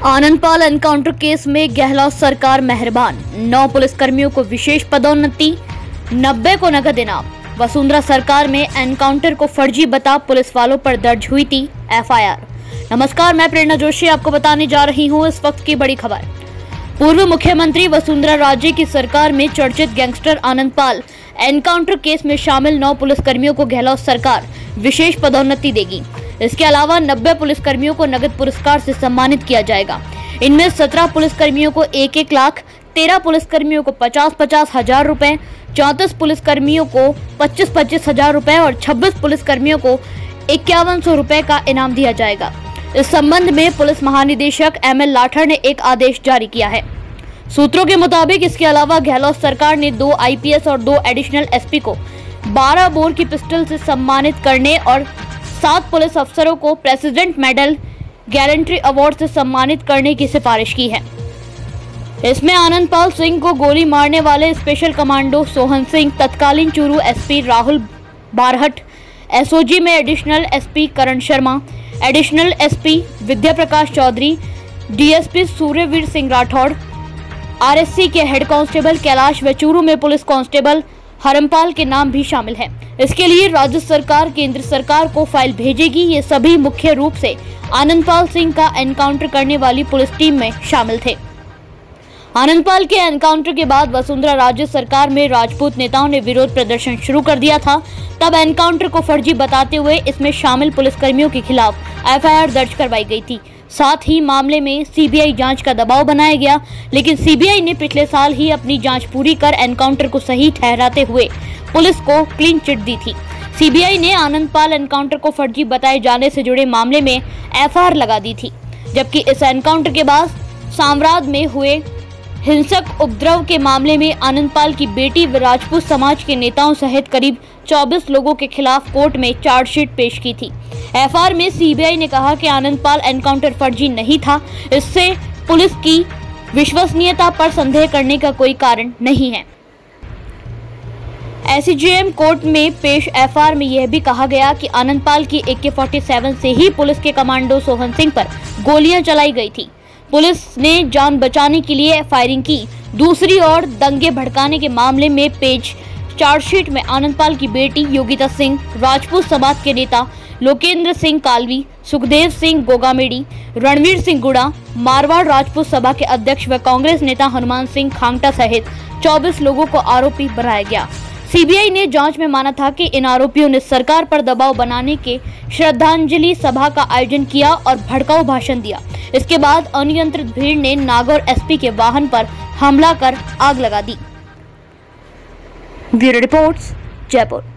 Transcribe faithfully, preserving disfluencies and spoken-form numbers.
Anandpal encounter case में गहलोत सरकार मेहरबान, नौ पुलिसकर्मियों को विशेष पदोन्नति, नब्बे को नगद इनाम। वसुंधरा सरकार में एनकाउंटर को फर्जी बता पुलिस वालों पर दर्ज हुई थी एफ आई आर। नमस्कार, मैं प्रेरणा जोशी आपको बताने जा रही हूं इस वक्त की बड़ी खबर। पूर्व मुख्यमंत्री वसुंधरा राजे की सरकार में चर्चित गैंगस्टर आनंदपाल एनकाउंटर केस में शामिल नौ पुलिसकर्मियों को गहलोत सरकार विशेष पदोन्नति देगी। इसके अलावा नब्बे पुलिसकर्मियों को नगद पुरस्कार से सम्मानित किया जाएगा। इनमें सत्रह पुलिसकर्मियों को एक एक लाख, तेरह पुलिसकर्मियों को पचास पचास हजार रुपए, चौंतीस पुलिसकर्मियों को पच्चीस पच्चीस हजार रुपए और छब्बीस पुलिसकर्मियों को इक्यावन सौ रुपए का इनाम दिया जाएगा। इस संबंध में पुलिस महानिदेशक एम एल लाठर ने एक आदेश जारी किया है। सूत्रों के मुताबिक इसके अलावा गहलोत सरकार ने दो आई पी एस और दो एडिशनल एस पी को बारह बोर की पिस्टल से सम्मानित करने और सात पुलिस अफसरों को प्रेसिडेंट मेडल गारंटी अवार्ड से सम्मानित करने की सिफारिश की है। इसमें आनंदपाल सिंह को गोली मारने वाले स्पेशल कमांडो सोहन सिंह, तत्कालीन Churu S P Rahul Barhat, S O G में additional S P Karan Sharma, additional S P Vidya Prakash Chaudhary, D S P Suryaveer Singh Rathore, R S C के हेड कांस्टेबल कैलाश व चूरू में पुलिस कांस्टेबल हरमपाल के नाम भी शामिल हैं। इसके लिए राज्य सरकार केंद्र सरकार को फाइल भेजेगी। ये सभी मुख्य रूप से आनंदपाल सिंह का एनकाउंटर करने वाली पुलिस टीम में शामिल थे। आनंदपाल के एनकाउंटर के बाद वसुंधरा राज्य सरकार में राजपूत नेताओं ने विरोध प्रदर्शन शुरू कर दिया था। तब एनकाउंटर को फर्जी बताते हुए इसमें शामिल पुलिसकर्मियों के खिलाफ एफ आई आर दर्ज करवाई गई थी। साथ ही मामले में सी बी आई जांच का दबाव बनाया गया, लेकिन सी बी आई ने पिछले साल ही अपनी जांच पूरी कर एनकाउंटर को सही ठहराते हुए पुलिस को क्लीन चिट दी थी। सी बी आई ने आनंदपाल एनकाउंटर को फर्जी बताए जाने से जुड़े मामले में एफ आई आर लगा दी थी, जबकि इस एनकाउंटर के बाद सामराद में हुए हिंसक उपद्रव के मामले में आनंदपाल की बेटी व राजपूत समाज के नेताओं सहित करीब चौबीस लोगों के खिलाफ कोर्ट में चार्जशीट पेश की थी। एफ आई आर में सी बी आई ने कहा कि आनंदपाल एनकाउंटर फर्जी नहीं था, इससे पुलिस की विश्वसनीयता पर संदेह करने का कोई कारण नहीं है। S C J M court में पेश एफ आई आर में यह भी कहा गया कि आनंदपाल की ए के सैंतालीस से ही पुलिस के कमांडो सोहन सिंह पर गोलियां चलाई गई थी। पुलिस ने जान बचाने के लिए फायरिंग की। दूसरी ओर दंगे भड़काने के मामले में पेश चार्जशीट में आनंदपाल की बेटी योगिता सिंह, राजपूत समाज के नेता लोकेंद्र सिंह कालवी, सुखदेव सिंह गोगामेड़ी, रणवीर सिंह गुड़ा, मारवाड़ राजपूत सभा के अध्यक्ष व कांग्रेस नेता हनुमान सिंह खांगटा सहित चौबीस लोगों को आरोपी बनाया गया। सी बी आई ने जांच में माना था कि इन आरोपियों ने सरकार पर दबाव बनाने के श्रद्धांजलि सभा का आयोजन किया और भड़काऊ भाषण दिया। इसके बाद अनियंत्रित भीड़ ने नागौर एस पी के वाहन पर हमला कर आग लगा दी। Bureau reports, Jaipur.